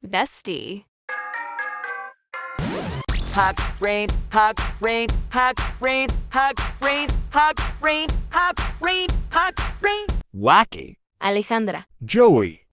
Bestie. Hot rain, hot rain, hot rain, hot rain, hot rain, hot rain, hot rain. Wacky. Alejandra. Joey.